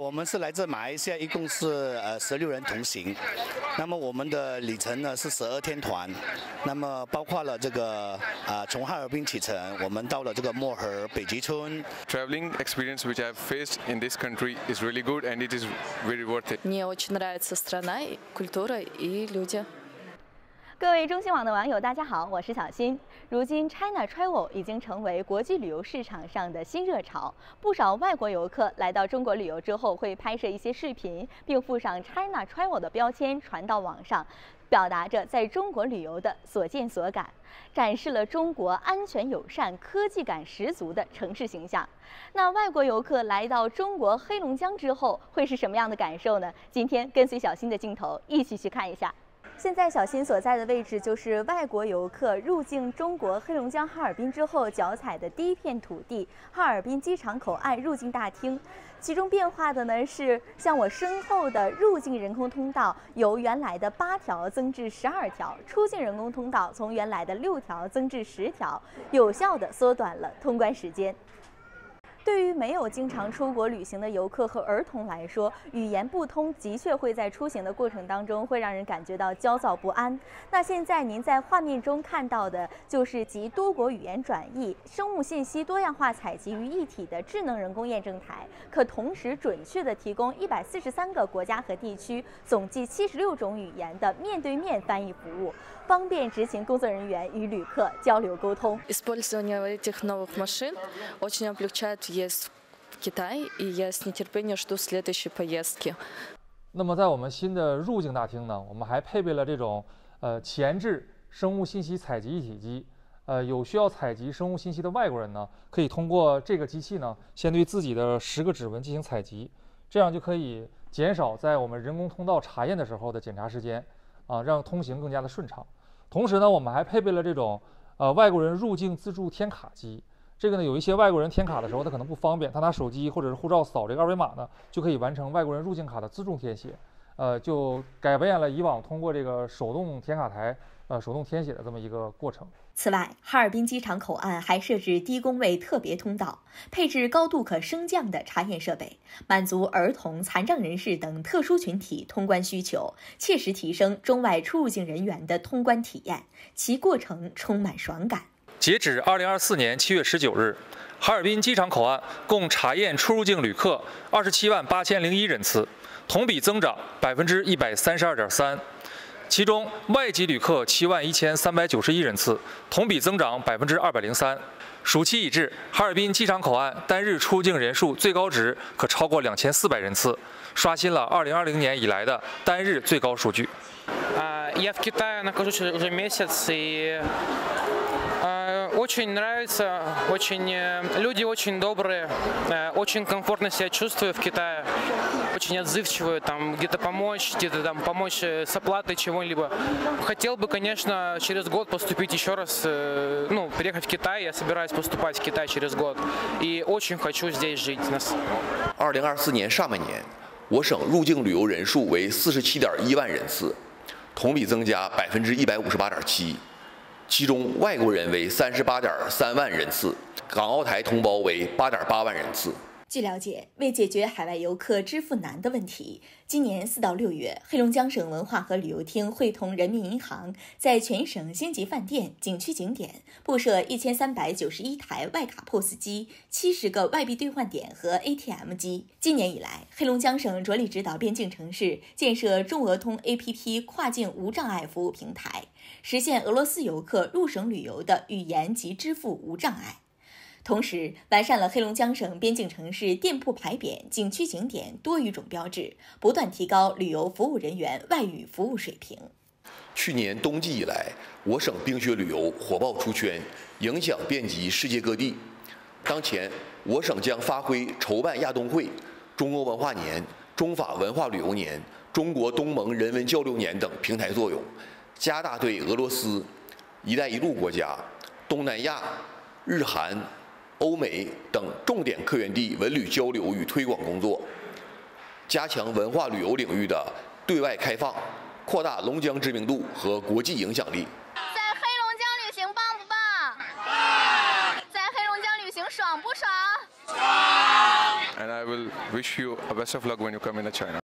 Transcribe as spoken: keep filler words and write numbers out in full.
我们是来自马来西亚，一共是呃十六人同行。那么我们的里程呢是十二天团，那么包括了这个啊、呃、从哈尔滨启程，我们到了这个漠河、北极村。 Traveling experience which I've faced in this country is really good and it is very worth it. Мне очень нравится страна, культура и люди. 各位中新网的网友，大家好，我是小新。如今 China Travel 已经成为国际旅游市场上的新热潮，不少外国游客来到中国旅游之后，会拍摄一些视频，并附上 China Travel 的标签传到网上，表达着在中国旅游的所见所感，展示了中国安全友善、科技感十足的城市形象。那外国游客来到中国黑龙江之后，会是什么样的感受呢？今天跟随小新的镜头一起去看一下。现在小新所在的位置就是外国游客入境中国黑龙江哈尔滨之后脚踩的第一片土地——哈尔滨机场口岸入境大厅。其中变化的呢是，像我身后的入境人工通道由原来的八条增至十二条，出境人工通道从原来的六条增至十条，有效地缩短了通关时间。对于没有经常出国旅行的游客和儿童来说，语言不通的确会在出行的过程当中会让人感觉到焦躁不安。那现在您在画面中看到的就是集多国语言转译、生物信息多样化采集于一体的智能人工验证台，可同时准确地提供一百四十三个国家和地区总计七十六种语言的面对面翻译服务，方便执勤工作人员与旅客交流沟通。 Использование этих новых машин очень облегчает въезд в Китай, и я с нетерпением жду следующей поездки. 那么在我们新的入境大厅呢，我们还配备了这种呃前置生物信息采集一体机。呃，有需要采集生物信息的外国人呢，可以通过这个机器呢，先对自己的十个指纹进行采集，这样就可以减少在我们人工通道查验的时候的检查时间，啊，让通行更加的顺畅。同时呢，我们还配备了这种呃外国人入境自助填卡机。这个呢，有一些外国人填卡的时候他可能不方便，他拿手机或者是护照扫这个二维码呢，就可以完成外国人入境卡的自助填写，呃，就改变了以往通过这个手动填卡台呃手动填写的这么一个过程。 此外，哈尔滨机场口岸还设置低工位特别通道，配置高度可升降的查验设备，满足儿童、残障人士等特殊群体通关需求，切实提升中外出入境人员的通关体验，其过程充满爽感。 截止二零二四年七月十九日，哈尔滨机场口岸共查验出入境旅客二十七万八千零一人次，同比增长百分之一百三十二点三。其中外籍旅客七万一千三百九十一人次，同比增长百分之二百零三。暑期已至，哈尔滨机场口岸单日出境人数最高值可超过两千四百人次，刷新了二零二零年以来的单日最高数据。 Я в Китае нахожусь уже месяц и очень нравится, очень люди очень добрые, очень комфортно себя чувствую в Китае, очень отзывчивые, там где-то помочь, где-то там помочь с оплатой чего-либо. Хотел бы, конечно, через год поступить еще раз, ну, переехать в Китай, я собираюсь поступать в Китай через год, и очень хочу здесь жить. 二零二四年上半年，我省入境旅游人数为四十七点一万人次，同比增加百分之一百五十八点七。其中外国人为三十八点三万人次，港澳台同胞为八点八万人次。 据了解，为解决海外游客支付难的问题，今年四到六月，黑龙江省文化和旅游厅会同人民银行在全省星级饭店、景区景点布设一千三百九十一台外卡 P O S 机、七十个外币兑换点和 A T M 机。今年以来，黑龙江省着力指导边境城市建设中俄通 A P P 跨境无障碍服务平台，实现俄罗斯游客入省旅游的语言及支付无障碍。同时，完善了黑龙江省边境城市店铺牌匾、景区景点多语种标志，不断提高旅游服务人员外语服务水平。 去年冬季以来，我省冰雪旅游火爆出圈，影响遍及世界各地。当前，我省将发挥筹办亚冬会、中欧文化年、中法文化旅游年、中国东盟人文交流年等平台作用，加大对俄罗斯、一带一路国家、东南亚、日韩、欧美等重点客源地文旅交流与推广工作，加强文化旅游领域的对外开放，扩大龙江知名度和国际影响力。 在黑龙江旅行棒不棒？棒！在黑龙江旅行爽不爽？爽！ and I will wish you a best of luck when you come into China.